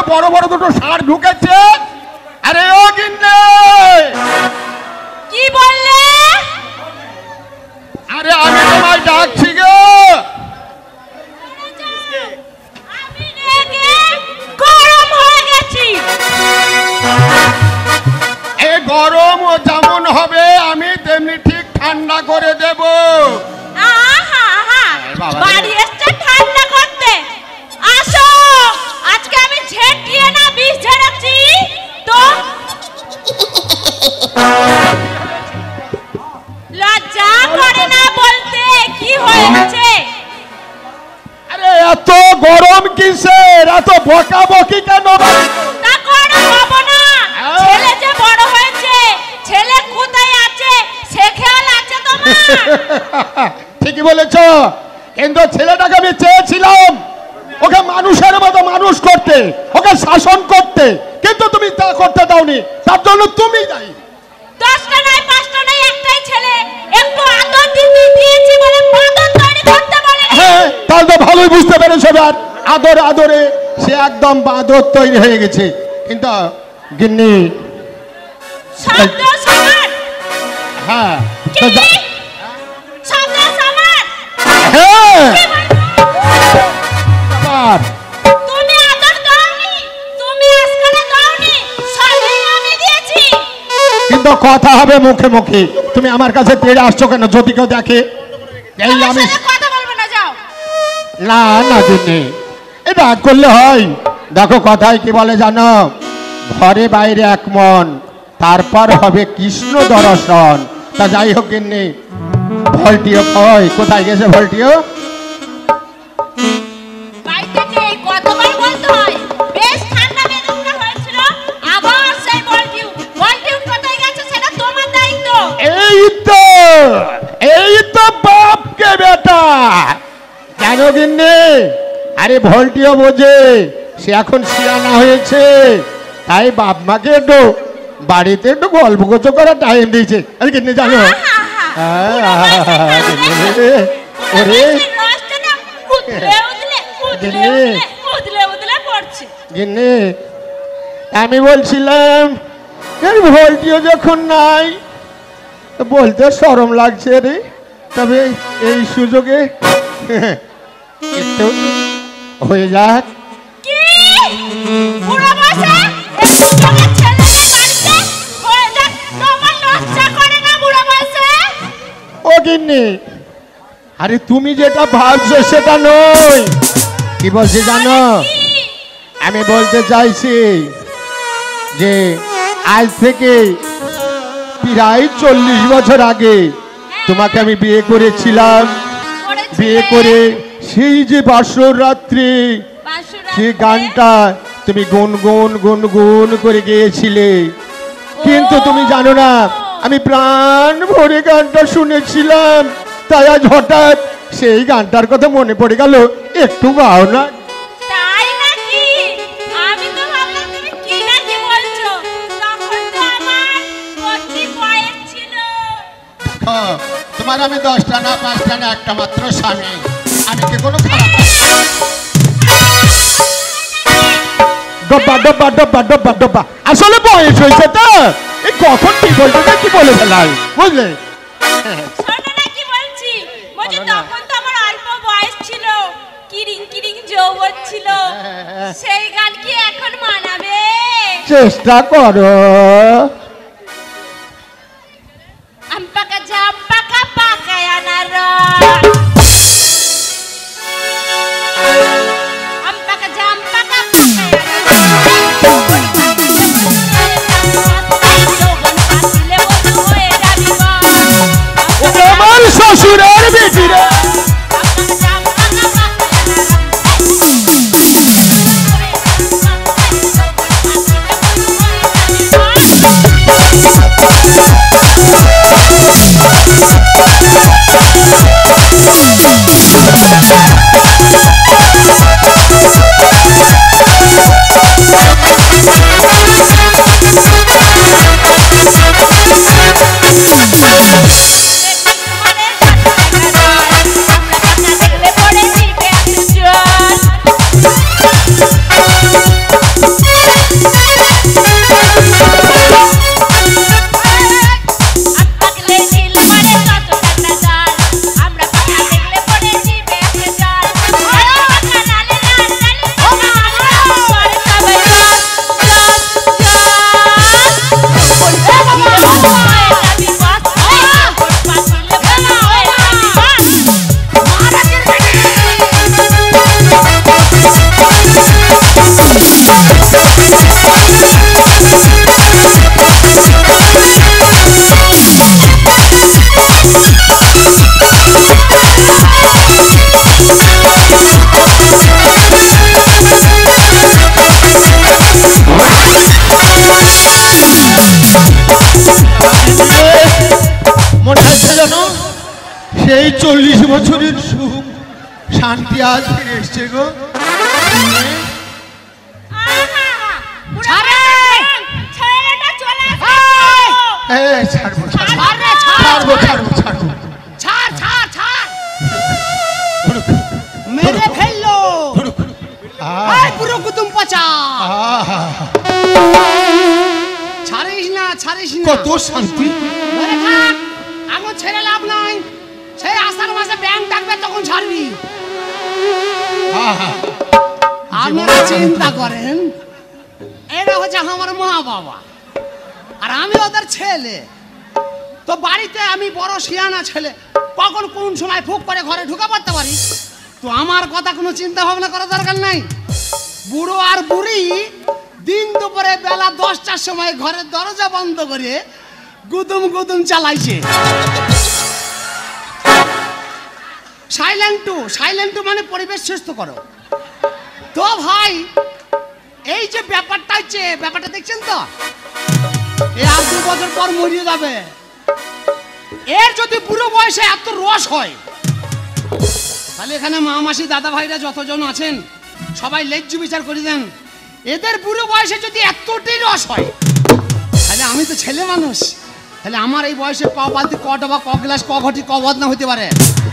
বড় বড় দুটো ষাঁড় ঢুকেছে। আরে ও গিন্নি, কি বললে? আরে আমি তোমায় ডাকছি গো। আমি রেগে গরম হয়ে গেছি। এই গরম ও যেমন হবে আমি তেমনি ঠিক ঠান্ডা করে দেব। বাড়ি এসছে ঠান্ডা করতে। আসো, আজকে আমি ঝেঁটিয়ে না বিষ ঝেড়েছি তো। লজ্জা করে না বলতে? কি হয়েছে? আরে এত গরম কিসের, এত বকাবকি কেন? তা করে হবো না। ছেলে যে বড় হয়েছে, ছেলে কোথায় আছে সে খেয়াল আছে তোমার? ঠিকই বলেছ, কিন্তু ছেলেটাকে আমি চেয়েছিলাম ওকে মানুষের মতো মানুষ করতে, ওকে শাসন করতে, কিন্তু তুমি তা করতে দাওনি। তার জন্য তুমি দায়ী। 10টা নয় 5টা নয়, একটাই ছেলে, একটু আদর দিয়েছি বলে বাদর তৈরি করতে বলে। হ্যাঁ, তাহলে তো ভালোই বুঝতে পেরেছো। আর আদর আদরে সে একদম বাদর তৈরি হয়ে গেছে। কিন্তু গিন্নি, শব্দ সমান। হ্যাঁ কি? শব্দ সমান। হ্যাঁ, আবার তুমি আদর দাওনি, তুমি আজকালে দাওনি, সবই আমি দিয়েছি। কিন্তু কথা হবে মুখে মুখে। তুমি আমার কাছে তেড়ে আসছো কেন? যদি কেউ দেখে এই আমার আমি সাথে কথা বলবে না, যাও। না না গিন্নি, এটা করলে হয়? দেখো কথায় কি বলে জানো, ঘরে বাইরে এক মন, তারপর হবে কৃষ্ণ দর্শন। তা যাই হোক গিন্নি, ভল্টিও কই? কোথায় গেছে ভল্টিও? বাড়িতে নেই, কতবার বলতে হয়? বেশ ঠান্ডা বেদনা হয়েছিল, আবার সেই বলটিউ কোথায় গেছে সেটা তোমার দায়িত্ব। এই তো বাপকে বেটা। কেন গিন্নি? আরে ভল্টিও বোঝে, সে এখন সিয়ানা হয়েছে, তাই বাপ মাকে একটু বাড়িতে একটু গল্প গুজব করার টাইম দিয়েছে। আরে গিন্নি জানো, গিন্নি আমি বলছিলাম ভল্টিও যখন নাই, বলতে শরম লাগছে রে, তবে এই সুযোগে একটু হয়ে যাক। ও গিন্নি, আরে তুমি যেটা ভাবছো সেটা নয়। কি বলছি জানো? আমি বলতে চাইছি যে আজ থেকে প্রায় 40 বছর আগে তোমাকে আমি বিয়ে করেছিলাম। বিয়ে করে সেই যে বাসর রাত্রি, সেই গানটা তুমি গুনগুন গুনগুন করে গেয়েছিলে, কিন্তু তুমি জানো না আমি প্রাণ ভরে গানটা শুনেছিলাম। তাই আজ হঠাৎ সেই গানটার কথা মনে পড়ে গেল, একটু গাও না। তোমার আমি 10টা না 5টা না একটা মাত্র স্বামী, আমি কি কোনো খারাপ? ডব্বা ডব্বা ডব্বা ডব্বা ডব্বা, আসলে বয়স হয়েছে তো, এই কখন কি বলতে কি বলে ফেলাই, বুঝলে? কি বলছি, তখন তো আমার অল্প বয়স ছিল, কিরিং কিরিং যৌবন ছিল, সেই গান কি এখন মানাবে? চেষ্টা করো। আমপাকা জাম্পাকা পাকায় আনার, আমপাকা জাম্পাকা পাকায় আমার শ্বশুরের বেটিরা মনে হচ্ছে যেন সেই 40 বছরের সুখ শান্তি আজ ফিরে এসছে গো। ছাড়বো ছাড়বো ছাড়বো ছাড়বো মেরে ফেললো পুরো কুতুম পচা। ছাড়িস না ছাড়িস না। কত শান্তি। ধরে থাক, এখন ছেড়ে লাভ নাই। সেই আষাঢ় মাসে ব্যাংক ডাকবে তখন ছাড়বি। আপনারা চিন্তা করেন, এরা হচ্ছে আমার মা বাবা আর আমি ওদের ছেলে। তো বাড়িতে আমি বড় শিয়ানা ছেলে, কখন কোন সময় ফুক করে ঘরে ঢুকে পড়তে পারি। তো আমার কথা কোনো চিন্তা ভাবনা করার দরকার নাই। বুড়ো আর বুড়ি দিন দুপুরে বেলা 10টার সময় ঘরের দরজা বন্ধ করে গুদুম গুদুম চালাইছে। সাইলেন্ট মানে পরিবেশ সুস্থ করো। তো ভাই এই যে ব্যাপারটা হচ্ছে, ব্যাপারটা দেখছেন তো, এ আর 2 বছর পর মরিয়ে যাবে। এর যদি বুড়ো বয়সে এত রস হয়, তাহলে এখানে মা মাসি দাদা ভাইরা যতজন আছেন সবাই লেজ্জু বিচার করে দেন। এদের বুড়ো বয়সে যদি এতটাই রস হয়, তাহলে আমি তো ছেলে মানুষ, তাহলে আমার এই বয়সে ক বালতি ক ডবা ক গ্লাস ক ঘটি ক বদনা হতে পারে।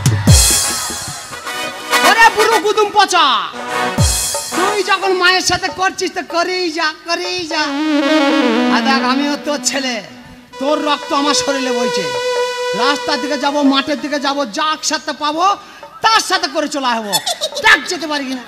আরে বুড়ো গুদুম পচা, তুই যখন মায়ের সাথে করছিস তো করেই যা করেই যা। আর দেখ আমিও তোর ছেলে, তোর রক্ত আমার শরীরে বইছে। রাস্তার দিকে যাব, মাঠের দিকে যাব, যার সাথে পাবো তার সাথে করে চলে আসবো। ডাক যেতে পারি কিনা।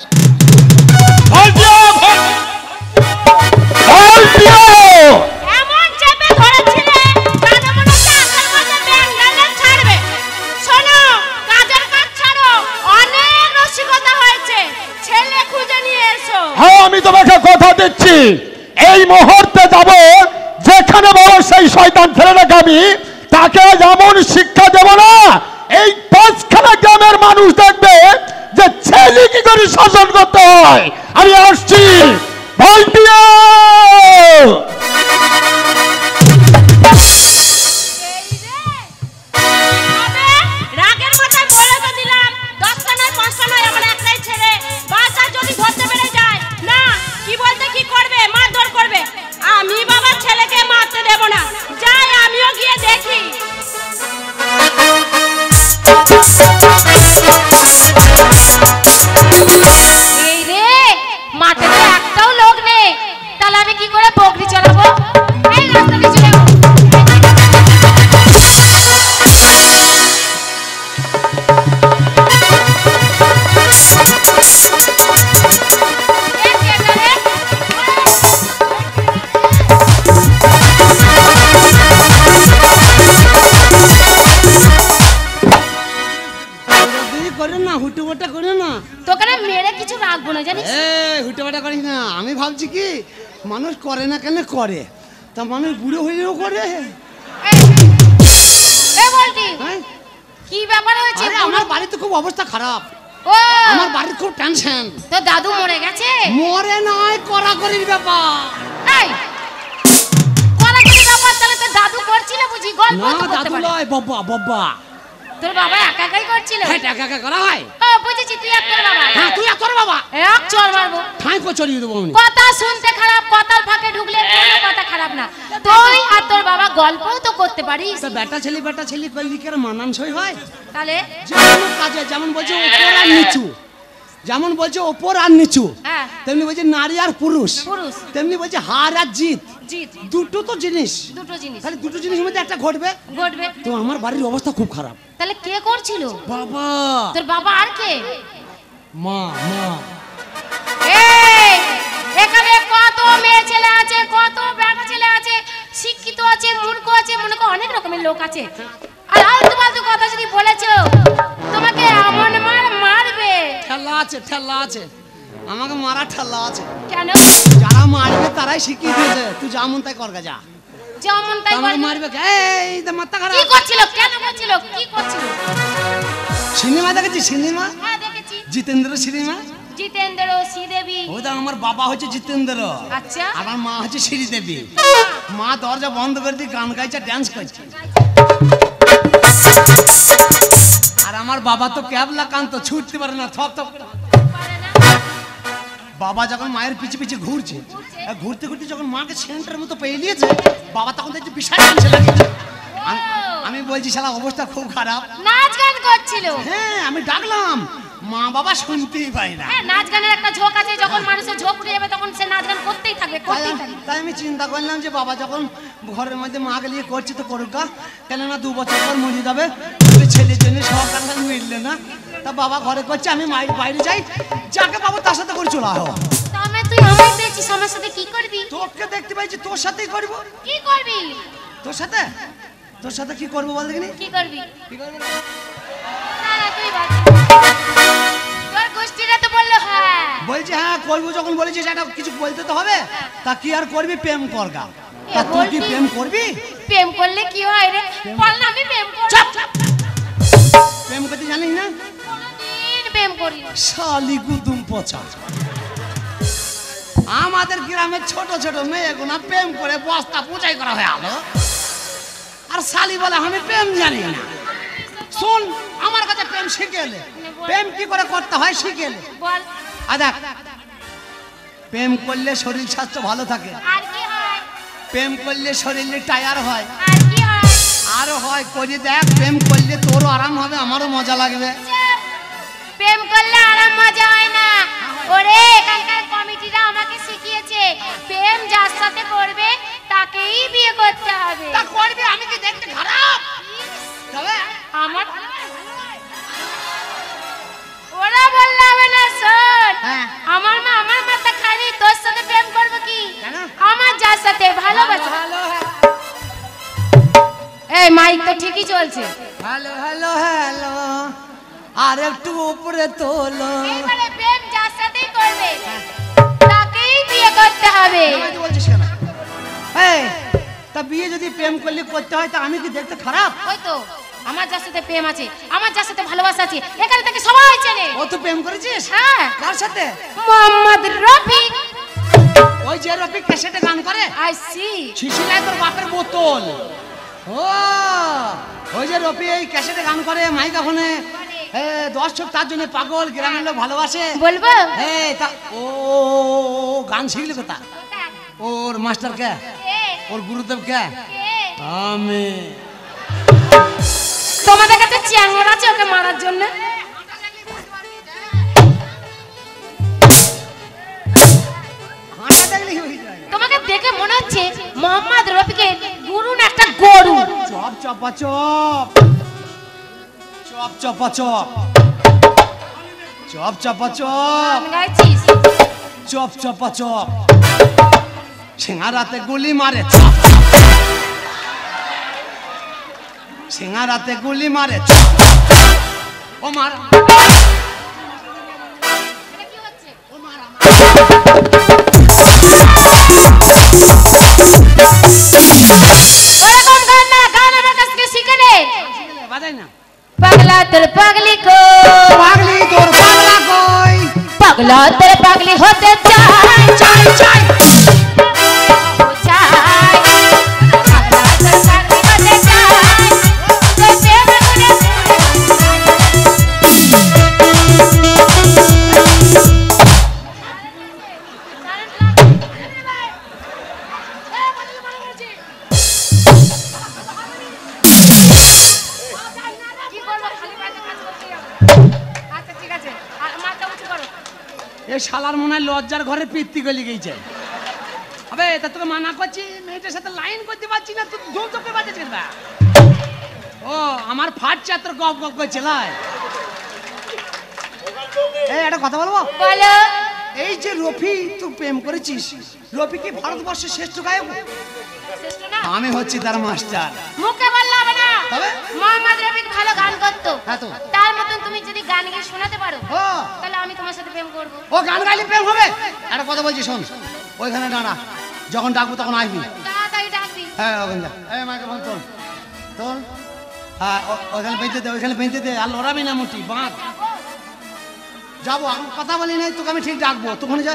এমন চেপে ধরেছিলে যেন মনে হচ্ছে আকাল মাঝে ব্যাঙ গেলে ছাড়বে। শোনো, কাজের কাজ ছাড়ো, অনেক রসিকতা হয়েছে, ছেলে খুঁজে নিয়ে এসো। হ্যাঁ, আমি তোমাকে কথা দিচ্ছি, এই মুহূর্তে যাব, যেখানে বলো সেই শয়তান ছেলেটাকে আমি তাকে যেমন শিক্ষা দেব না, এই 5খানা গ্রামের মানুষ দেখবে যে ছেলে কি করে শাসন করতে হয়। আমি আসছি, ভয় দিও। রাগের মাথায় বলে তো দিলাম, 10টা নয় 5টা নয়, আমার একটাই ছেলে। বাসা যদি ধরতে পেরে যায় না, কি বলতে কি করবে, মারধর করবে। আমি বাবার ছেলেকে মারতে দেব না। যাই, আমিও গিয়ে দেখি। এই রে, মাঠে তো একটাও লোক নেই, তাহলে আমি কি করে বকরি চালাবো? এই রাস্তা দিয়ে চলে যাবো। করে না হুটোবাটা করে না, তোকে না মেরে কিছু রাখবো না, জানিস? হুটোবাটা করিস না। আমি ভাবছি কি মানুষ করে না কেন করে, তা মানুষ বুড়ো হয়েও করে। এ বলটি, হ্যাঁ, কি ব্যাপার হয়েছে? আরে আমার বাড়িতে খুব অবস্থা খারাপ। ও, আমার বাড়ির খুব টেনশন। তো দাদু মরে গেছে? মরে নয়, কড়াকড়ির ব্যাপার। এই কলাকড়ি ব্যাপার, তাহলে তো দাদু করছিল বুঝি, গল্প না তো করতে দাদু পারে। নয়, বাবা বাবা। তোর বাবা একা একাই করছিল? হ্যাঁ, একা একা করা হয়। ও বুঝেছি, তুই আর তোর বাবা। হ্যাঁ, তুই আর তোর বাবা এক চল মারবো। ঠাঁই কো চড়িয়ে দেবো আমি। কথা শুনতে খারাপ, কথার ফাঁকে ঢুকলে কোনো কথা খারাপ না। তুই আর তোর বাবা গল্পও তো করতে পারিস। তা বেটা ছেলে করলি কি আর মানানসই হয়? তাহলে যেমন কাজে যেমন বলছে ওপর আর নিচু, যেমন বলছে ওপর আর নিচু, হ্যাঁ, তেমনি বলছে নারী আর পুরুষ, পুরুষ তেমনি বলছে হার আর জিত। জিত, দুটো তো জিনিস, দুটো জিনিস তাহলে দুটো জিনিসের মধ্যে একটা ঘটবে। ঘটবে। তো আমার বাড়ির অবস্থা খুব খারাপ। তাহলে কে করছিল? বাবা, তোর বাবা আর কে? মা মা। এই এখানে কত মেয়ে ছেলে আছে, কত বেটা ছেলে আছে, শিক্ষিত আছে, মূর্খ আছে, মনে কর অনেক রকমের লোক আছে। আর আলতু ফালতু কথা যদি বলেছো, তোমাকে এমন মারবে। ঠেলা আছে, আমাকে মারা ঠেলা আছে। কেন? যারা মারবে তারাই শিখিয়ে দিয়েছে, তুই যেমন তাই কর গা, যা। যেমন তাই আমার বল। মারবে এই তো মাথা কি খারাপ। করছিল, কেন করছিল, কি করছিল? সিনেমা দেখেছি সিনেমা, হ্যাঁ দেখেছি। জিতেন্দ্র সিনেমা। জিতেন্দ্র, শ্রীদেবী। ওটা আমার বাবা হচ্ছে জিতেন্দ্র, আচ্ছা। আমার মা হচ্ছে শ্রীদেবী। মা দরজা বন্ধ করে দিয়ে গান গাইছে, ডান্স করছে। আর আমার বাবা তো ক্যাবলা কান্ত, ছুটতে পারে না, থপ থপ করে। পারে না। বাবা যখন মায়ের পিছে পিছে ঘুরছে, আর ঘুরতে ঘুরতে যখন মাকে সেন্টারের মতো পেয়ে নিয়েছে, বাবা তখন দেখছি বিশাল ডান্সে লাগিয়েছে। আমি বলছি শালা অবস্থা খুব খারাপ। নাচ গান করছিল। হ্যাঁ আমি ডাকলাম, মা বাবা শুনতেই পাই না। হ্যাঁ, নাচ গানের একটা ঝোঁক আছে, যখন মানুষের ঝোঁক উঠে যাবে তখন সে নাচ গান করতেই থাকবে, করতেই থাকবে। তাই আমি চিন্তা করলাম যে বাবা যখন ঘরের মধ্যে মাকে নিয়ে করছে তো করুক গা, কেননা 2 বছর পর মরে যাবে, ছেলের জন্য সরকার মিললে না। তা বাবা ঘরে করছে, আমি বাইরে যাই, যাকে বাবা তার সাথে করে চলে আহ। তবে তুই আমায় পেয়েছিস, আমার সাথে কি করবি? তোকে দেখতে পাইছি, তোর সাথেই করবো। কি করবি? তোর সাথে কি করবো বল দেখিনি। কি করবি? কি করবো? না না তুই বল। তোর গোষ্ঠীরা তো বললো হ্যাঁ। বলছি হ্যাঁ করবো, যখন বলেছিস একটা কিছু বলতে তো হবে। তা কি আর করবি, প্রেম করগা। এ তা তুই কি বলবি? প্রেম করবি? প্রেম করলে কি হয় রে? বল না, আমি প্রেম করব। প্রেম করতে জানিস না? কোনদিন প্রেম করি না। শালি গুদুম পচা। আমাদের গ্রামের ছোট ছোট মেয়েগুনা প্রেম করে বস্তা পূজাই করা হয়ে আলো, আর শালি বলে আমি প্রেম জানি না। শোন, আমার কাছে প্রেম শিখে এলে, প্রেম কি করে করতে হয় শিখে এলে। বল। দেখ, প্রেম করলে শরীর স্বাস্থ্য ভালো থাকে, আর কি হয়? প্রেম করলে শরীরে টায়ার হয়, আর কি হয়? আরো হয় করে দেখ, প্রেম করলে তোরও আরাম হবে, আমারও মজা লাগবে। প্রেম করলে আরাম মজা হয় না। ওরে এখানকার কমিটিরা আমাকে শিখিয়েছে, প্রেম যার সাথে করবে তাকেই বিয়ে করতে হবে। তা করবি, আমি কি দেখতে খারাপ? তবে আমার ওরা বললে হবে না, শোন। হ্যাঁ। আমার মাথা খালি, তোর সাথে প্রেম করবো কি? কেন? আমার যার সাথে ভালোবাসা। হ্যালো এই মাইক তো ঠিকই চলছে। হ্যালো হ্যালো হ্যালো, আর একটু উপরে তোলো। এইবারে প্রেম যার সাথেই করবে তাকেই বিয়ে করতে হবে। আমি তো বলছিস কেন? এই, তা বিয়ে যদি প্রেম করলে করতে হয়, তা আমি কি দেখতে খারাপ? ওই তো আমার যার সাথে প্রেম আছে, আমার যার সাথে ভালোবাসা আছে, এখানে থেকে সবাই চেনে। ও তো প্রেম করেছিস? হ্যাঁ। কার সাথে? মোহাম্মদ রফিক। ওই যে রফিক ক্যাসেটে গান করে, আই সি। শিশিরায় তোর বাপের বোতল। ও ওই যে রফি এই ক্যাসেটে গান করে, মাইক্রোফোনে দর্শক তার জন্য পাগল, গ্রামের লোক ভালোবাসে। বলবো? এই তা ও গান শিখলি কোথা? ওর মাস্টার কে? ওর গুরুদেব কে? আমি। তোমাদের কাছে চ্যাংড় আছে ওকে মারার জন্য? হাঁটা দেখলে হয়ে যায়। তোমাকে দেখে মনে হচ্ছে মোহাম্মদ রফিকের গুরু না একটা গরু। চপ চপা চপ, চপ চপা চপ, চপ চপা চপ, গান গাইছিস? চপ চপা চপ, সিঙ্গারাতে গুলি মারে চপ, সিঙ্গারাতে গুলি মারে চপ। ও মার, এটা কি হচ্ছে? ওরকম গান না, গান আমার কাছ থেকে শিখে নে। বাজাই না। পাগলা তোর পাগলি কো, পাগলি তোর পাগলা কই, পাগলা তোর পাগলি হতে চাই, চাই চাই। ও চাই। পাগলা তোর পাগলি হতে চাই, তোর প্রেম করে কি করবো? খালি পায়ে কাজ করতে হবে। আচ্ছা ঠিক আছে, আর মাথা উঁচু করো। এ শালার মনে হয় লজ্জার ঘরে পিত্তি গলি গেছে। আবে তা তোকে মানা করছি, মেয়েটার সাথে লাইন করতে পারছি না, তুই জোর চোখে বাজেছিস না। ও আমার ফাটছে, তোর গপ গপ করছে লাই। এই একটা কথা বলবো? বলো। এই যে রফি তুই প্রেম করেছিস, রফি কি ভারতবর্ষের শ্রেষ্ঠ গায়ক? শ্রেষ্ঠ না? আমি হচ্ছি তার মাস্টার। মুখে বললে হবে না। তবে? মোহাম্মদ রফিক ভালো গান করতো। হ্যাঁ তো। তার মতন তুমি যদি গান গিয়ে শোনাতে পারো, ও তাহলে আমি তোমার সাথে প্রেম করবো। ও গান গাইলে প্রেম হবে? একটা কথা বলছি শোন, ওইখানে দাঁড়া, যখন ডাকবো তখন আসবি। তাড়াতাড়ি ডাকবি। হ্যাঁ ওখানে যা এই মাইক্রোফোন তোল তোল হ্যাঁ ওখানে বেঁধে দে আর লড়াবি না মুটি বাঁধ যাবো আমি কথা বলি নাই তোকে আমি ঠিক ডাকবো তখন যা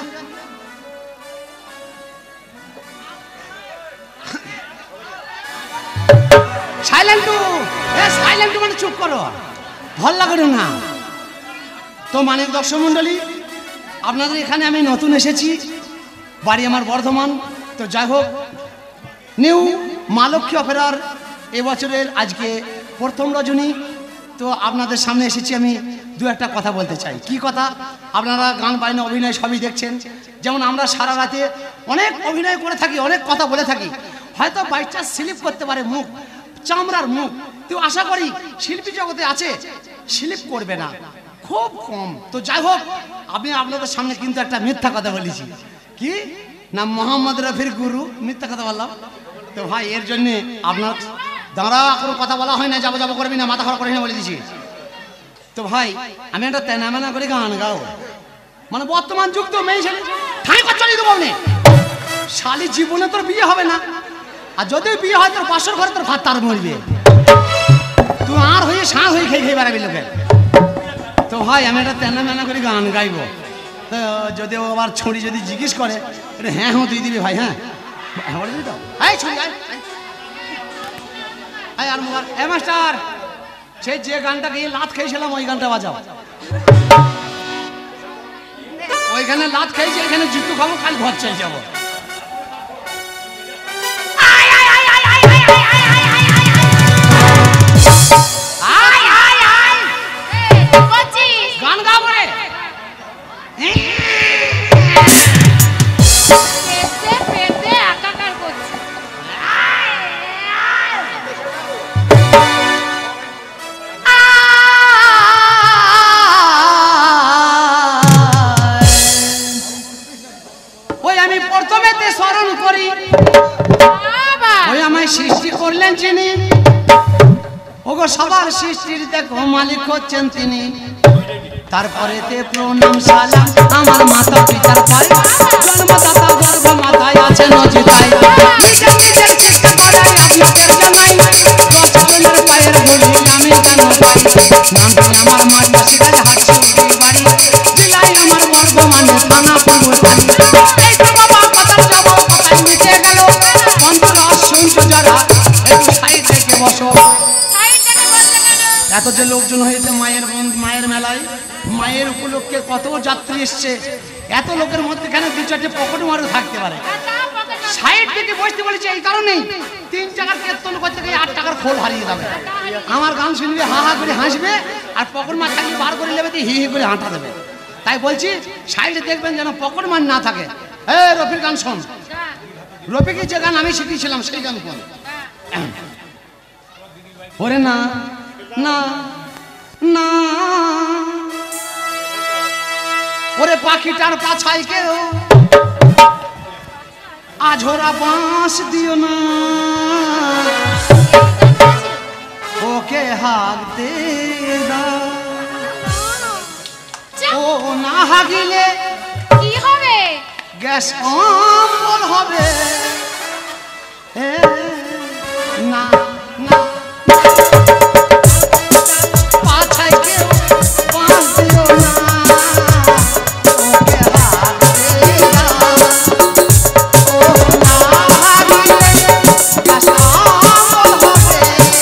সাইলেন্ট মানে চুপ করো ভাল লাগে না তো মানে দর্শক মন্ডলী আপনাদের এখানে আমি নতুন এসেছি বাড়ি আমার বর্ধমান তো যাই হোক নিউ মা লক্ষ্মী অপেরার এবছরের আজকে প্রথম রজনী তো আপনাদের সামনে এসেছি আমি দু একটা কথা বলতে চাই কি কথা আপনারা গান বাজনা অভিনয় সবই দেখছেন যেমন আমরা সারা রাতে অনেক অভিনয় করে থাকি অনেক কথা বলে থাকি হয়তো বাইকটা স্লিপ করতে পারে মুখ চামড়ার মুখ তো আশা করি শিল্পী জগতে আছে স্লিপ করবে না খুব কম তো যাই হোক আমি আপনাদের সামনে কিন্তু একটা মিথ্যা কথা বলেছি কি না মোহাম্মদ রফির গুরু মিথ্যা কথা বললাম তো ভাই এর জন্যে আপনার দাঁড়া কোনো কথা বলা হয় না যাবো যাবো করবি না মাথা খারাপ করবি না বলে দিছি তো ভাই আমি একটা তেনামেনা করে গান গাও মানে বর্তমান যুগ তো মেয়ে ছেলে ঠাঁই কথা চলিয়ে দেবো না শালি জীবনে তোর বিয়ে হবে না আর যদি বিয়ে হয় তোর পাশের ঘরে তোর ভাত তার মরবে তুই আর হয়ে সাঁ হয়ে খেয়ে খেয়ে বেড়াবি লোকে তো ভাই আমি একটা তেনামেনা করে গান গাইবো তো যদি ও আবার ছড়ি যদি জিজ্ঞেস করে এটা হ্যাঁ হ্যাঁ তুই দিবি ভাই হ্যাঁ বলে দিবি তো এই ছড়ি আর মুখার এ মাস্টার সেই যে গানটা গিয়ে লাত খেয়েছিলাম ওই গানটা বাজাও ওইখানে লাত খেয়েছি এখানে জুতো খাবো কাল ঘর চলে যাবো গান গাবো রে সৃষ্টি করলেন যিনি ওগো সবার সৃষ্টির দেখো মালিক হচ্ছেন তিনি তারপরে তে প্রণাম সালাম আমার মাতা পিতার পাই জন্মদাতা গর্ভ মাথায় আছে নজিদাই নিজের নিজের চেষ্টা করাই আপনাদের জানাই 10 জনের পায়ের ধুলি আমি কেন পাই নামটি আমার মাতা শিকার হাটছি বাড়ি জেলায় আমার বর্ধমানে থানা পূর্বস্থানী এই তো বাবা কথার জবাব কথাই মিটে গেল অন্তরাস শুনছো যারা একটু সাইড থেকে বসো এত যে লোকজন হয়েছে মায়ের মেলায় মায়ের উপলক্ষে কত যাত্রী এসছে এত লোকের মধ্যেখানে দু চারটে পকেট মারও থাকতে পারে সাইড থেকে বসতে বলেছে এই কারণেই 3 টাকার কীর্তন করতে গিয়ে 8 টাকার খোল হারিয়ে যাবে আমার গান শুনবে হা হা করে হাসবে আর পকেট মার খালি বার করে নেবে হি হি করে হাঁটা দেবে তাই বলছি সাইডে দেখবেন যেন পকেট মার না থাকে এই রফির গান শোন রফিকের যে গান আমি শিখিয়েছিলাম সেই গান কোন ওরে না না না ওরে পাখিটার পাছায় কেউ আঝোরা বাঁশ দিও না ওকে হাগতে দাও ও না হাগিলে কি হবে গ্যাস অম্বল হবে না না পাছায় কেউ বাঁশ দিও না ওকে হাগতে দাও ও না হাগিলে গ্যাস অম্বল হবে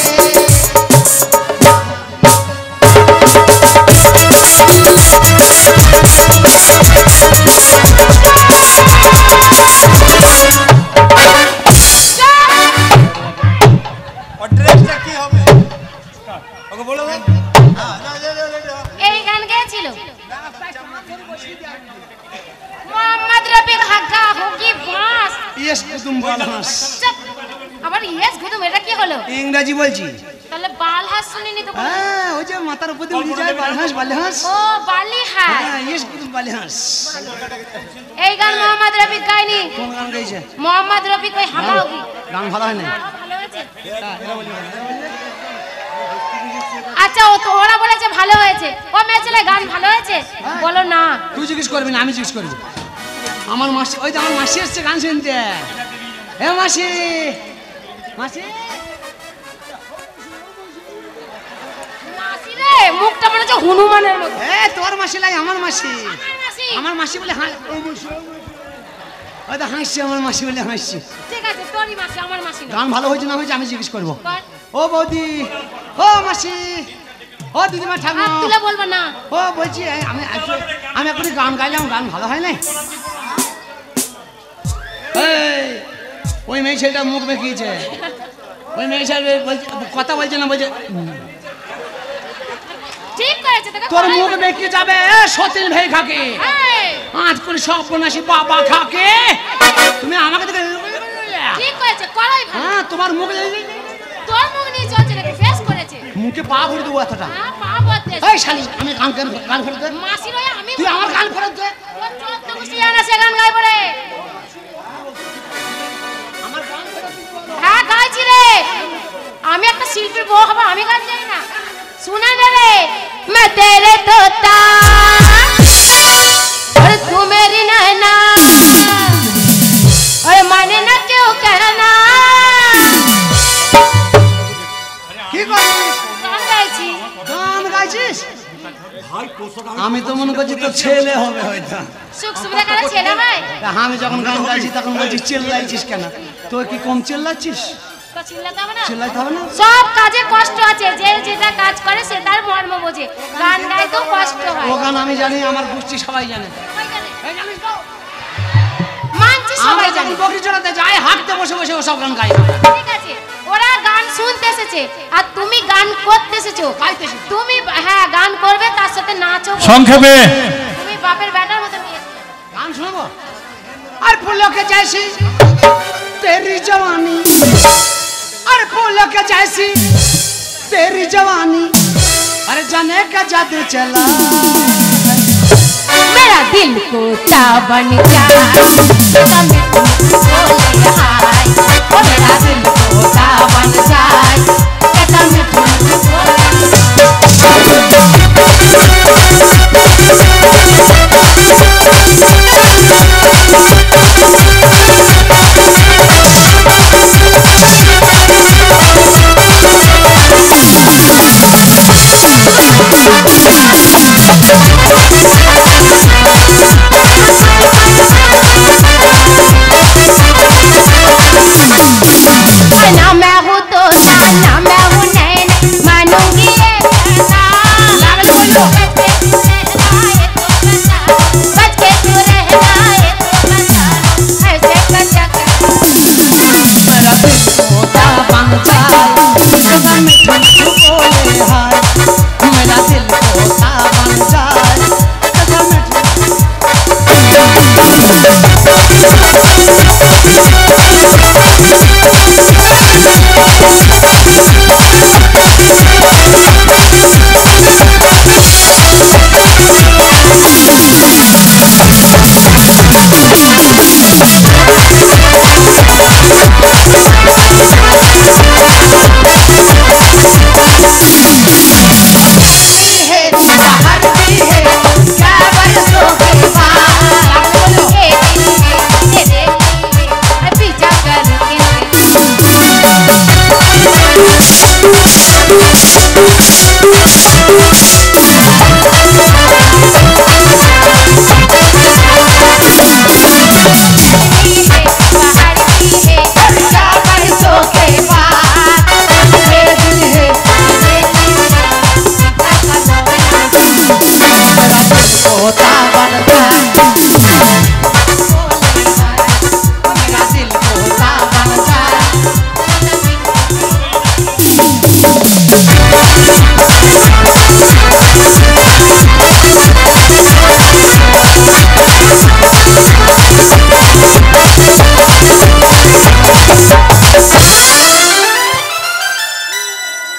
এই গান গেছিল মোহাম্মদ রফিক হাক্কা হুকি বাস ইয়েস কুতুম বালহাস চুপ আবার ইয়েস গুদুম এটা কি হলো ইংরেজি বলছি তাহলে বালহাস শুনিনি তো হ্যাঁ ওই যে মাথার উপর দিয়ে উড়ে যায় বালহাস বালহাস ও বালিহাস হ্যাঁ ইয়েস কুতুম বালহাস এই গান মোহাম্মদ রফিক গায়নি কোন গান গাইছে মোহাম্মদ রফিক ওই হাঁকা হুকি গান ভালো হয় না ভালো হয়েছে আচ্ছা ও তো ওরা বলেছে ভালো হয়েছে ও মেয়ে ছেলে গান ভালো হয়েছে বলো না তুই জিজ্ঞেস করবি না আমি জিজ্ঞেস করবি আমার মাসি ওই তো আমার মাসি এসছে গান শুনতে এ মাসি মাসি মাসি রে মুখটা মনে হচ্ছে হনুমানের মতো। এ তোর মাসি লাই আমার মাসি। আমার মাসি। আমার মাসি বলে হয়তো হাসছি, আমার মাসি বলে হাসছি। ঠিক আছে তোরই মাসি, আমার মাসি না। গান ভালো হয়েছে না হয়েছে আমি জিজ্ঞেস করবো। কর। ও বৌদি, ও মাসি, ও দিদিমা ঠাকুমা, হাত তুলে বলবো না। ও বলছি আমি এখন গান গাইলাম, গান ভালো হয় নাই? এই, ওই মেয়ে ছেলেটা মুখ বেঁকিয়েছে, ওই মেয়ে ছেলে কথা বলছে না, বলছে ঠিক করেছে তোকে। তোর মুখ বেঁকিয়ে যাবে সতীন ভাই খাকে, আজ করে সর্বনাশী বাবা খাকে। তুমি আমাকে দেখে ঠিক করেছে, করাই ভালো। হ্যাঁ, তোমার মুখ তোর মুখ নিয়ে চলছে নাকি? ফেস করেছে। মুখে পা ভরে দেবো এতটা। হ্যাঁ পা বদলে। এই শালি, আমি গান ফেরত দে। মাসি রয়ে আমি। তুই আমার গান ফেরত দে। তোর চোদ্দ গোষ্ঠী জানা সে গান গাইবো রে। আমার গান ফেরত দিতে বলো। হ্যাঁ গাইছি রে, আমি একটা শিল্পীর বউ হবো, আমি গান জানি না? सुना ना रे मैं तेरे तोता और तू मेरी नैना और माने ना क्यों कहना। কি করছিস? গান গাইছি। গান গাইছিস? আমি তো মনে করছি তোর ছেলে হবে হয়তো। সুখ সুবিধা করে ছেলে হয়। তা আমি যখন গান গাইছি তখন বলছিস চিল্লাইছিস কেন? তুই কি কম চিল্লাচ্ছিস? তো চিল্লাতে হবে না? চিল্লাইতে হবে না? সব কাজে কষ্ট আছে, যে যেটা কাজ করে সে তার মর্ম বোঝে। গান গাইতেও কষ্ট হয়। ও গান আমি জানি, আমার গোষ্ঠী সবাই জানে। সবাই জানে। এই জানিস তো? মানছি সবাই আমরা জানে। যখন বকরি চড়াতে যাই, হাঁটতে বসে বসে ও সব গান গাই। ঠিক আছে, ওরা গান শুনতে এসেছে আর তুমি গান করতে এসেছো। গাইতে এসেছি। তুমি হ্যাঁ গান করবে, তার সাথে নাচও করবে। সংক্ষেপে তুমি বাপের ব্যাটার মতো নিয়ে গান শুনবো? আর फूलों के जैसी तेरी जवानी, और फूलों के जैसी तेरी जवानी, अरे जाने का जादू चला। मेरा दिल को बन जाए हाय, ओ मेरा दिल को बन जाए ना मैं हूँ तो ना मैं हूँ नैन, मानूंगी ये कहना। बच के तू रहना ये तो बता, ऐसे कचा मेरा दिल होता बन जाए, अगर मैं तुझको बोले हाय, मेरा दिल होता बन जाए, अगर मैं करके